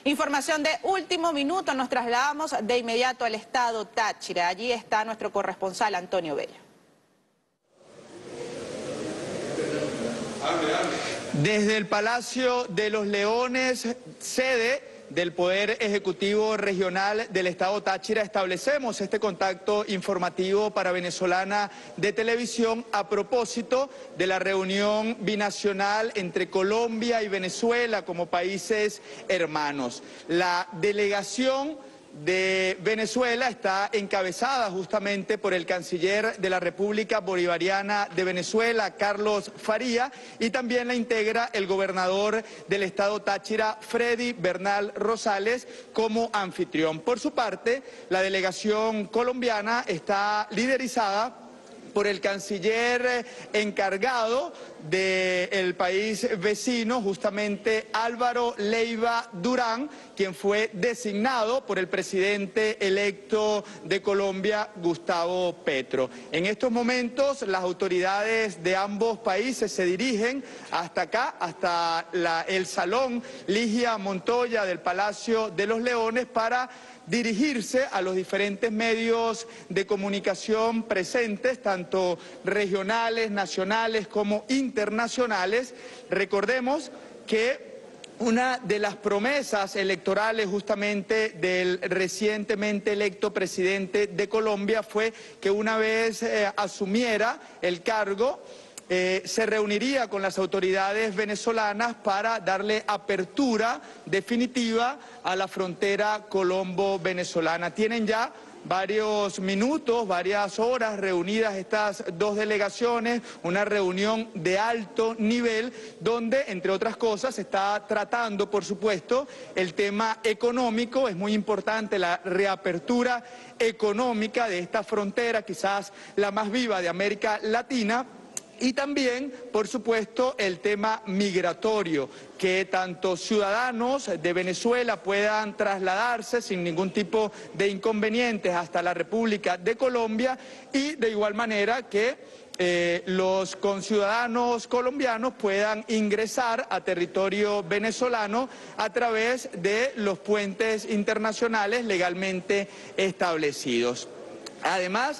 Información de último minuto, nos trasladamos de inmediato al estado Táchira. Allí está nuestro corresponsal Antonio Bello. Desde el Palacio de los Leones, sede del Poder Ejecutivo Regional del Estado Táchira, establecemos este contacto informativo para Venezolana de Televisión a propósito de la reunión binacional entre Colombia y Venezuela como países hermanos. La delegación de Venezuela está encabezada justamente por el canciller de la República Bolivariana de Venezuela, Carlos Faría, y también la integra el gobernador del estado Táchira, Freddy Bernal Rosales, como anfitrión. Por su parte, la delegación colombiana está liderizada por el canciller encargado del país vecino, justamente Álvaro Leiva Durán, quien fue designado por el presidente electo de Colombia, Gustavo Petro. En estos momentos, las autoridades de ambos países se dirigen hasta acá, hasta el Salón Ligia Montoya del Palacio de los Leones, para dirigirse a los diferentes medios de comunicación presentes, tanto regionales, nacionales como internacionales. Recordemos que una de las promesas electorales justamente del recientemente electo presidente de Colombia fue que una vez asumiera el cargo, se reuniría con las autoridades venezolanas para darle apertura definitiva a la frontera colombo-venezolana. Tienen ya varios minutos, varias horas reunidas estas dos delegaciones, una reunión de alto nivel donde, entre otras cosas, se está tratando, por supuesto, el tema económico. Es muy importante la reapertura económica de esta frontera, quizás la más viva de América Latina. Y también, por supuesto, el tema migratorio, que tanto ciudadanos de Venezuela puedan trasladarse sin ningún tipo de inconvenientes hasta la República de Colombia y de igual manera que los conciudadanos colombianos puedan ingresar a territorio venezolano a través de los puentes internacionales legalmente establecidos. Además,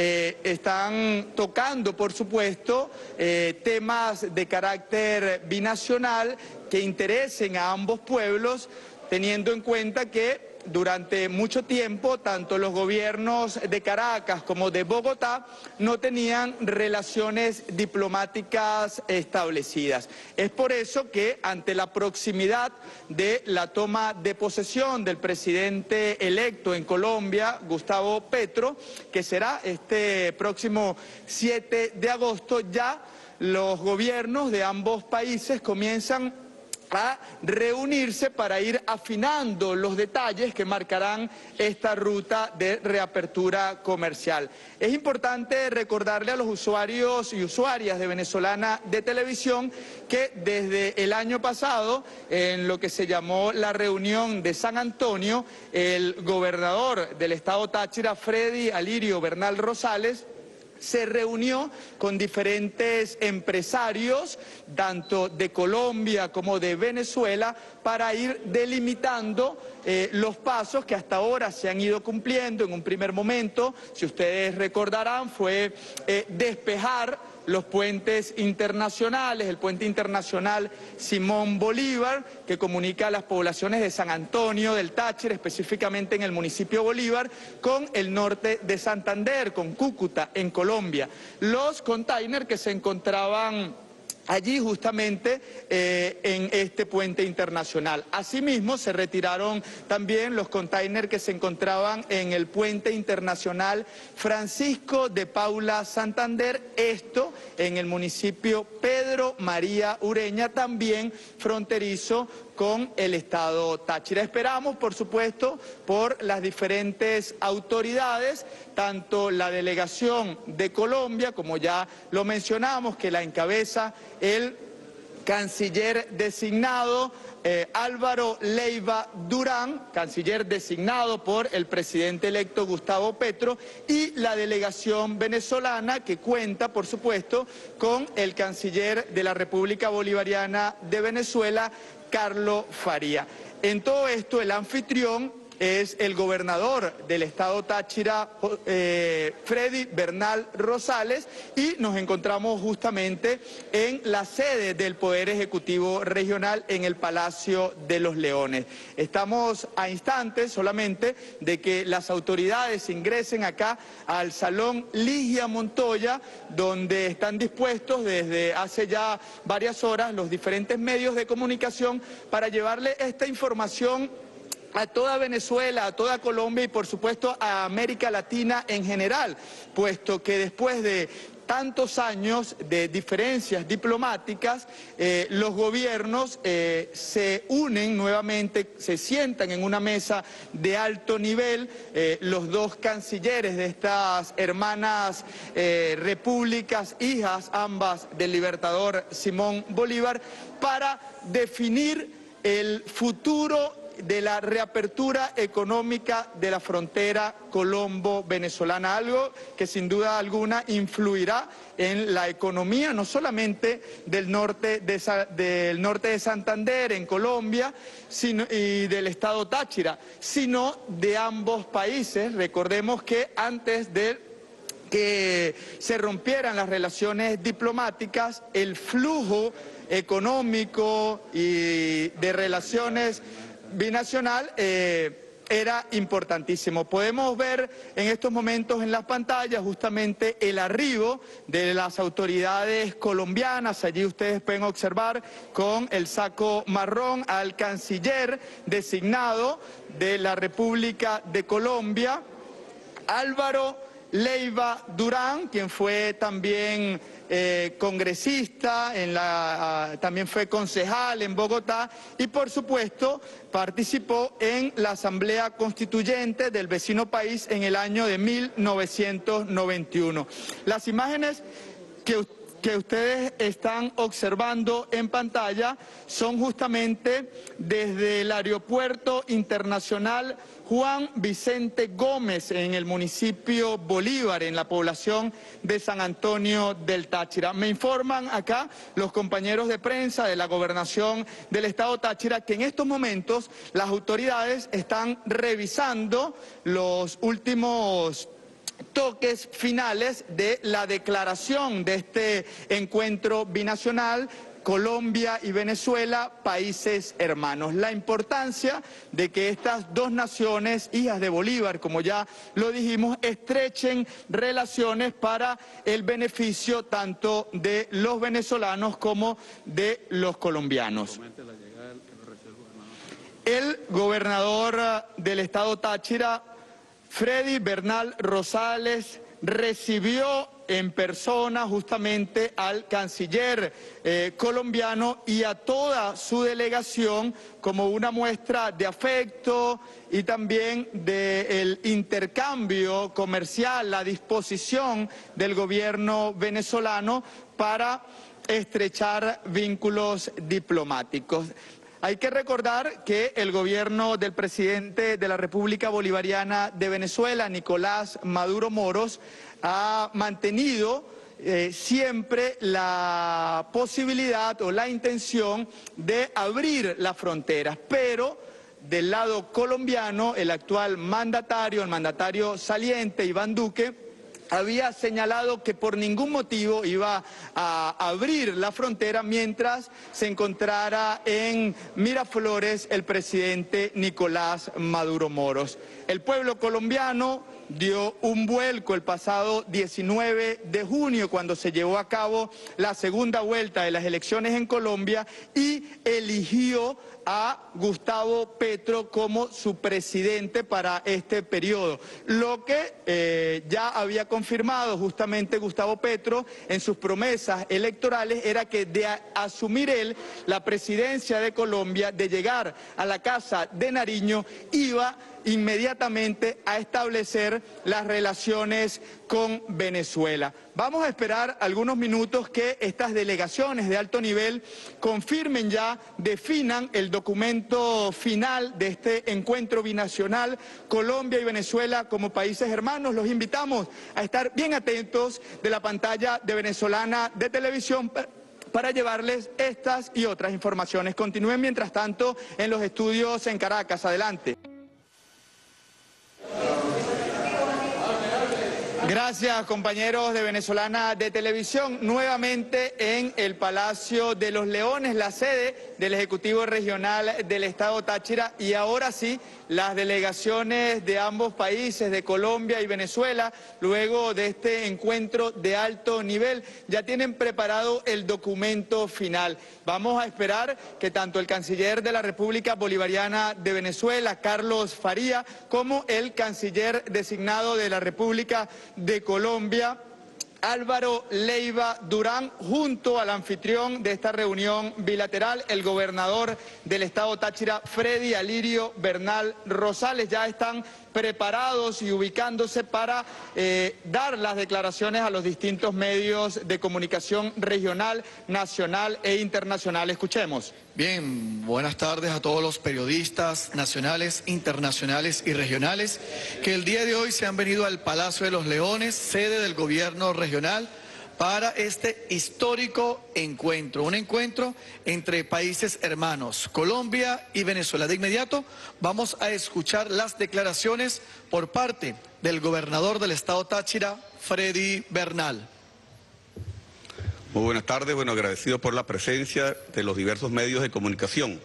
están tocando, por supuesto, temas de carácter binacional que interesen a ambos pueblos, teniendo en cuenta que durante mucho tiempo tanto los gobiernos de Caracas como de Bogotá no tenían relaciones diplomáticas establecidas. Es por eso que ante la proximidad de la toma de posesión del presidente electo en Colombia, Gustavo Petro, que será este próximo 7 de agosto, ya los gobiernos de ambos países comienzan a reunirse para ir afinando los detalles que marcarán esta ruta de reapertura comercial. Es importante recordarle a los usuarios y usuarias de Venezolana de Televisión que desde el año pasado, en lo que se llamó la reunión de San Antonio, el gobernador del estado Táchira, Freddy Alirio Bernal Rosales, se reunió con diferentes empresarios, tanto de Colombia como de Venezuela, para ir delimitando los pasos que hasta ahora se han ido cumpliendo. En un primer momento, si ustedes recordarán, fue despejar los puentes internacionales, el puente internacional Simón Bolívar, que comunica a las poblaciones de San Antonio del Táchira, específicamente en el municipio Bolívar, con el norte de Santander, con Cúcuta, en Colombia. Los containers que se encontraban allí justamente en este puente internacional. Asimismo, se retiraron también los containers que se encontraban en el puente internacional Francisco de Paula Santander, esto en el municipio Pedro María Ureña, también fronterizo con el estado Táchira. Esperamos, por supuesto, por las diferentes autoridades, tanto la delegación de Colombia, como ya lo mencionamos, que la encabeza el canciller designado Álvaro Leiva Durán, canciller designado por el presidente electo Gustavo Petro, y la delegación venezolana, que cuenta, por supuesto, con el canciller de la República Bolivariana de Venezuela, Carlos Faría. En todo esto, el anfitrión es el gobernador del estado Táchira, Freddy Bernal Rosales, y nos encontramos justamente en la sede del Poder Ejecutivo Regional en el Palacio de los Leones. Estamos a instantes solamente de que las autoridades ingresen acá al Salón Ligia Montoya, donde están dispuestos desde hace ya varias horas los diferentes medios de comunicación para llevarle esta información a toda Venezuela, a toda Colombia y por supuesto a América Latina en general, puesto que después de tantos años de diferencias diplomáticas, los gobiernos se unen nuevamente, se sientan en una mesa de alto nivel, los dos cancilleres de estas hermanas repúblicas, hijas ambas del libertador Simón Bolívar, para definir el futuro de la reapertura económica de la frontera colombo-venezolana, algo que sin duda alguna influirá en la economía no solamente del norte de Santander, en Colombia, y del estado Táchira, sino de ambos países. Recordemos que antes de que se rompieran las relaciones diplomáticas, el flujo económico y de relaciones binacional era importantísimo. Podemos ver en estos momentos en las pantallas justamente el arribo de las autoridades colombianas. Allí ustedes pueden observar con el saco marrón al canciller designado de la República de Colombia, Álvaro Leiva Durán, quien fue también congresista, también fue concejal en Bogotá y por supuesto participó en la Asamblea Constituyente del vecino país en el año de 1991. Las imágenes que ustedes están observando en pantalla son justamente desde el Aeropuerto Internacional Juan Vicente Gómez en el municipio Bolívar, en la población de San Antonio del Táchira. Me informan acá los compañeros de prensa de la Gobernación del Estado Táchira que en estos momentos las autoridades están revisando los últimos toques finales de la declaración de este encuentro binacional Colombia y Venezuela, países hermanos. La importancia de que estas dos naciones, hijas de Bolívar, como ya lo dijimos, estrechen relaciones para el beneficio tanto de los venezolanos como de los colombianos. El gobernador del estado Táchira, Freddy Bernal Rosales, recibió en persona justamente al canciller colombiano y a toda su delegación como una muestra de afecto y también del intercambio comercial, la disposición del gobierno venezolano para estrechar vínculos diplomáticos. Hay que recordar que el gobierno del presidente de la República Bolivariana de Venezuela, Nicolás Maduro Moros, ha mantenido siempre la posibilidad o la intención de abrir las fronteras, pero del lado colombiano, el actual mandatario, el mandatario saliente, Iván Duque, había señalado que por ningún motivo iba a abrir la frontera mientras se encontrara en Miraflores el presidente Nicolás Maduro Moros. El pueblo colombiano dio un vuelco el pasado 19 de junio cuando se llevó a cabo la segunda vuelta de las elecciones en Colombia y eligió a Gustavo Petro como su presidente para este periodo, lo que ya había confirmado justamente Gustavo Petro en sus promesas electorales era que de asumir él la presidencia de Colombia, de llegar a la Casa de Nariño, iba inmediatamente a establecer las relaciones con Venezuela. Vamos a esperar algunos minutos que estas delegaciones de alto nivel confirmen ya, definan el documento final de este encuentro binacional Colombia y Venezuela como países hermanos. Los invitamos a estar bien atentos de la pantalla de Venezolana de Televisión para llevarles estas y otras informaciones. Continúen mientras tanto en los estudios en Caracas. Adelante. Gracias, compañeros de Venezolana de Televisión. Nuevamente en el Palacio de los Leones, la sede del Ejecutivo Regional del Estado Táchira, y ahora sí, las delegaciones de ambos países, de Colombia y Venezuela, luego de este encuentro de alto nivel, ya tienen preparado el documento final. Vamos a esperar que tanto el canciller de la República Bolivariana de Venezuela, Carlos Faría, como el canciller designado de la República de Colombia, Álvaro Leiva Durán, junto al anfitrión de esta reunión bilateral, el gobernador del estado Táchira, Freddy Alirio Bernal Rosales, ya están preparados y ubicándose para dar las declaraciones a los distintos medios de comunicación regional, nacional e internacional. Escuchemos. Bien, buenas tardes a todos los periodistas nacionales, internacionales y regionales que el día de hoy se han venido al Palacio de los Leones, sede del gobierno regional, para este histórico encuentro, un encuentro entre países hermanos, Colombia y Venezuela. De inmediato vamos a escuchar las declaraciones por parte del gobernador del estado Táchira, Freddy Bernal. Muy buenas tardes, agradecido por la presencia de los diversos medios de comunicación.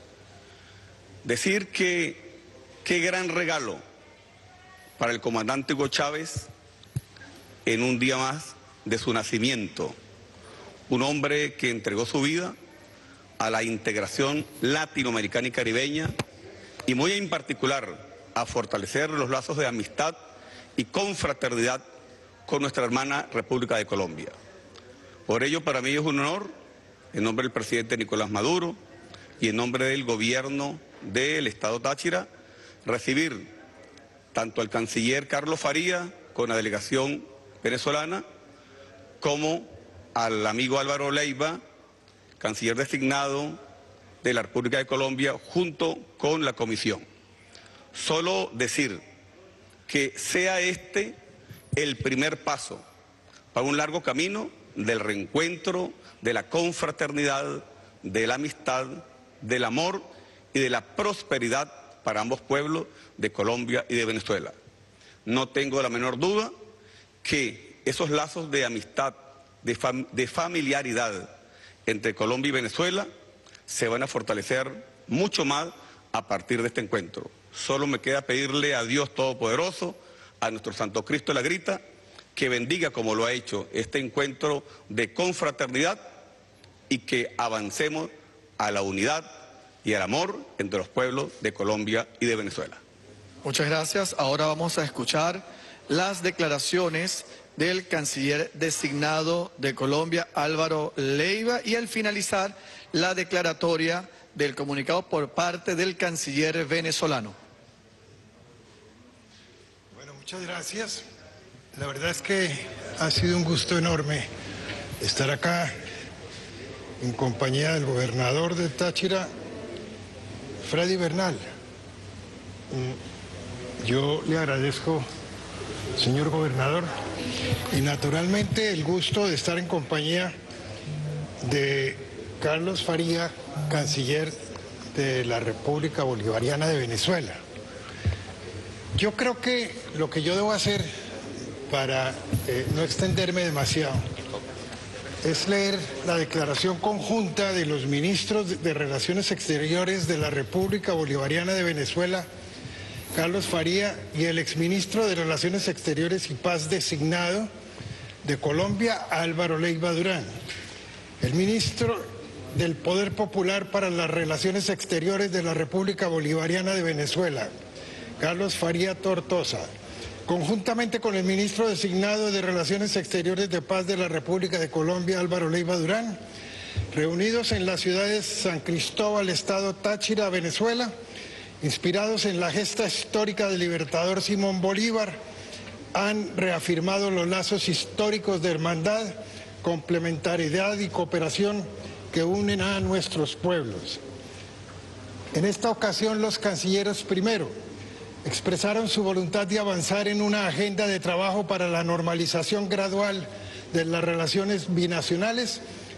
Decir que qué gran regalo para el comandante Hugo Chávez en un día más de su nacimiento, un hombre que entregó su vida a la integración latinoamericana y caribeña y muy en particular a fortalecer los lazos de amistad y confraternidad con nuestra hermana República de Colombia. Por ello, para mí es un honor, en nombre del presidente Nicolás Maduro y en nombre del gobierno del estado Táchira, recibir tanto al canciller Carlos Faría con la delegación venezolana, como al amigo Álvaro Leiva, canciller designado de la República de Colombia, junto con la comisión. Solo decir que sea este el primer paso para un largo camino del reencuentro, de la confraternidad, de la amistad, del amor y de la prosperidad para ambos pueblos de Colombia y de Venezuela. No tengo la menor duda que esos lazos de amistad, de familiaridad entre Colombia y Venezuela se van a fortalecer mucho más a partir de este encuentro. Solo me queda pedirle a Dios Todopoderoso, a nuestro Santo Cristo de la Grita, que bendiga como lo ha hecho este encuentro de confraternidad y que avancemos a la unidad y al amor entre los pueblos de Colombia y de Venezuela. Muchas gracias. Ahora vamos a escuchar las declaraciones del canciller designado de Colombia, Álvaro Leiva, y al finalizar la declaratoria del comunicado por parte del canciller venezolano. Bueno, muchas gracias. La verdad es que ha sido un gusto enorme estar acá en compañía del gobernador de Táchira, Freddy Bernal. Yo le agradezco, señor gobernador, y naturalmente el gusto de estar en compañía de Carlos Faría, canciller de la República Bolivariana de Venezuela. Yo creo que lo que yo debo hacer para no extenderme demasiado es leer la declaración conjunta de los ministros de Relaciones Exteriores de la República Bolivariana de Venezuela, Carlos Faría, y el exministro de Relaciones Exteriores y Paz designado de Colombia, Álvaro Leiva Durán, el ministro del Poder Popular para las Relaciones Exteriores de la República Bolivariana de Venezuela, Carlos Faría Tortosa, conjuntamente con el ministro designado de Relaciones Exteriores de Paz de la República de Colombia, Álvaro Leiva Durán, reunidos en la ciudad de San Cristóbal, estado Táchira, Venezuela, inspirados en la gesta histórica del libertador Simón Bolívar, han reafirmado los lazos históricos de hermandad, complementariedad y cooperación que unen a nuestros pueblos. En esta ocasión, los cancilleres primero expresaron su voluntad de avanzar en una agenda de trabajo para la normalización gradual de las relaciones binacionales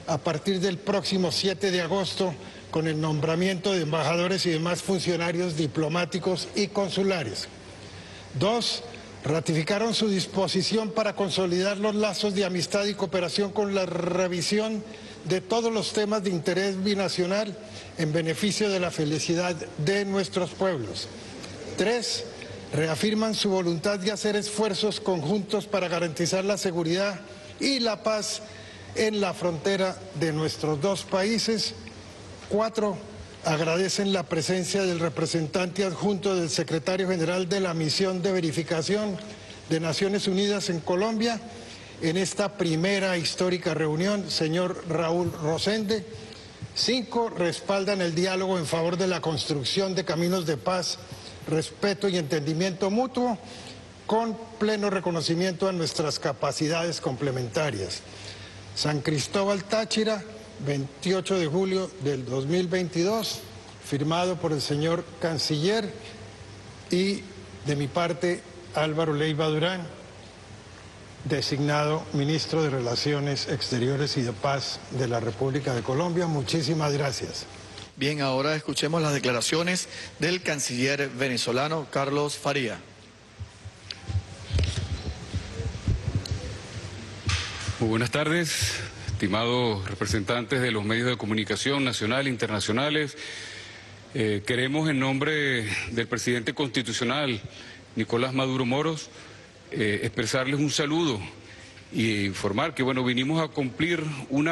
a partir del próximo 7 de agosto con el nombramiento de embajadores y demás funcionarios diplomáticos y consulares. 2. Ratificaron su disposición para consolidar los lazos de amistad y cooperación con la revisión de todos los temas de interés binacional en beneficio de la felicidad de nuestros pueblos. 3. Reafirman su voluntad de hacer esfuerzos conjuntos para garantizar la seguridad y la paz en la frontera de nuestros dos países. 4. Agradecen la presencia del representante adjunto del secretario general de la Misión de Verificación de Naciones Unidas en Colombia en esta primera histórica reunión, señor Raúl Rosende. 5. Respaldan el diálogo en favor de la construcción de caminos de paz, respeto y entendimiento mutuo, con pleno reconocimiento a nuestras capacidades complementarias. San Cristóbal, Táchira, 28 de julio del 2022, firmado por el señor Canciller y, de mi parte, Álvaro Leiva Durán, designado Ministro de Relaciones Exteriores y de Paz de la República de Colombia. Muchísimas gracias. Bien, ahora escuchemos las declaraciones del canciller venezolano Carlos Faría. Muy buenas tardes, estimados representantes de los medios de comunicación nacional e internacionales. Queremos, en nombre del presidente constitucional, Nicolás Maduro Moros, expresarles un saludo e informar que, vinimos a cumplir una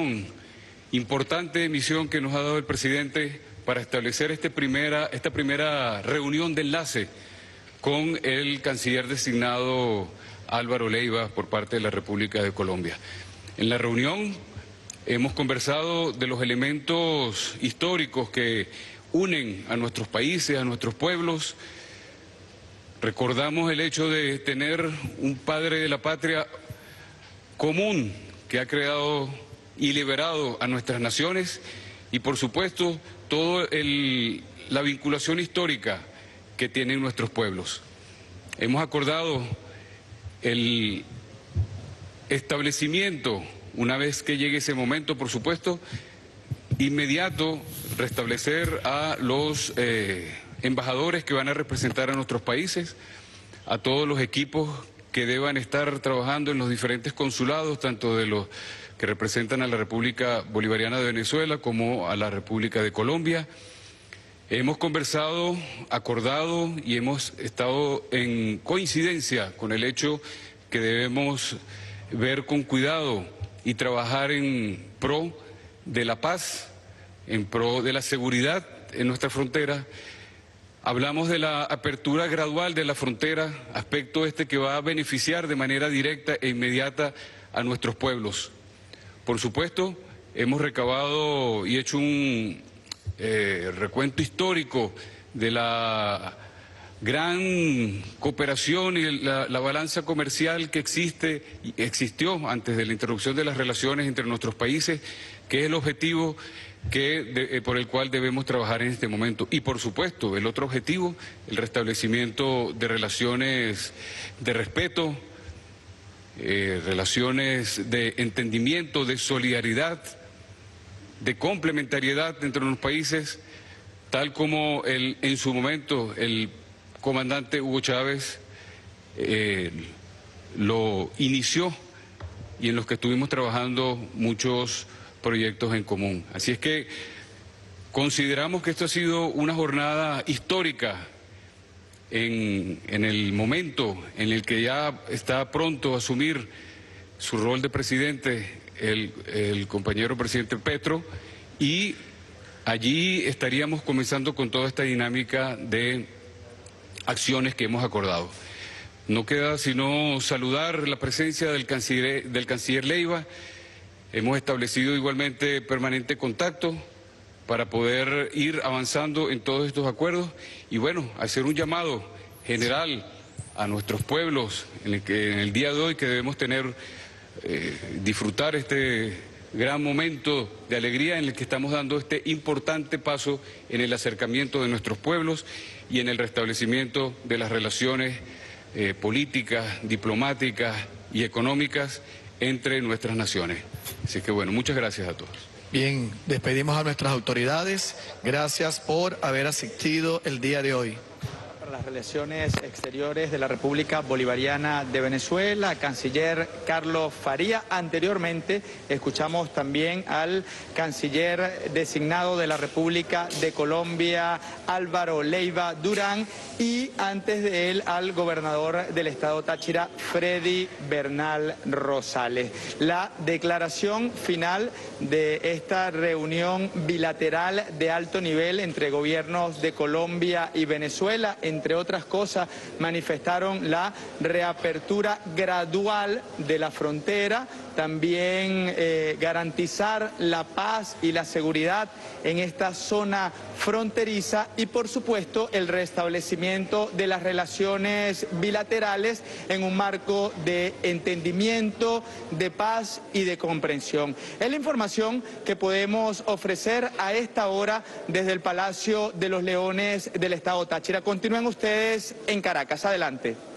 importante misión que nos ha dado el presidente para establecer esta primera reunión de enlace con el canciller designado Álvaro Leiva por parte de la República de Colombia. En la reunión hemos conversado de los elementos históricos que unen a nuestros países, a nuestros pueblos. Recordamos el hecho de tener un padre de la patria común que ha creado y liberado a nuestras naciones y, por supuesto, toda la vinculación histórica que tienen nuestros pueblos. Hemos acordado el establecimiento, una vez que llegue ese momento, por supuesto, inmediato, restablecer a los embajadores que van a representar a nuestros países, a todos los equipos que deban estar trabajando en los diferentes consulados, tanto de los que representan a la República Bolivariana de Venezuela como a la República de Colombia. Hemos conversado, acordado y hemos estado en coincidencia con el hecho que debemos ver con cuidado y trabajar en pro de la paz, en pro de la seguridad en nuestra frontera. Hablamos de la apertura gradual de la frontera, aspecto que va a beneficiar de manera directa e inmediata a nuestros pueblos. Por supuesto, hemos recabado y hecho un recuento histórico de la gran cooperación y la balanza comercial que existió antes de la interrupción de las relaciones entre nuestros países, que es el objetivo por el cual debemos trabajar en este momento. Y por supuesto, el otro objetivo, el restablecimiento de relaciones de respeto, relaciones de entendimiento, de solidaridad, de complementariedad entre los países, tal como en su momento el comandante Hugo Chávez lo inició y en los que estuvimos trabajando muchos proyectos en común. Así es que consideramos que esto ha sido una jornada histórica en el momento en el que ya está pronto a asumir su rol de presidente el compañero presidente Petro, y allí estaríamos comenzando con toda esta dinámica de acciones que hemos acordado. No queda sino saludar la presencia del canciller Leiva. Hemos establecido igualmente permanente contacto para poder ir avanzando en todos estos acuerdos y hacer un llamado general a nuestros pueblos en el día de hoy que debemos disfrutar este gran momento de alegría en el que estamos dando este importante paso en el acercamiento de nuestros pueblos y en el restablecimiento de las relaciones políticas, diplomáticas y económicas entre nuestras naciones. Así que bueno, muchas gracias a todos. Bien, despedimos a nuestras autoridades. Gracias por haber asistido el día de hoy. Para las relaciones exteriores de la República Bolivariana de Venezuela, canciller Carlos Faría. Anteriormente escuchamos también al canciller designado de la República de Colombia, Álvaro Leiva Durán, y antes de él al gobernador del estado Táchira, Freddy Bernal Rosales. La declaración final de esta reunión bilateral de alto nivel entre gobiernos de Colombia y Venezuela, entre otras cosas, manifestaron la reapertura gradual de la frontera, también garantizar la paz y la seguridad en esta zona fronteriza y, por supuesto, el restablecimiento de las relaciones bilaterales en un marco de entendimiento, de paz y de comprensión. Es la información que podemos ofrecer a esta hora desde el Palacio de los Leones del Estado Táchira. Continúen ustedes en Caracas. Adelante.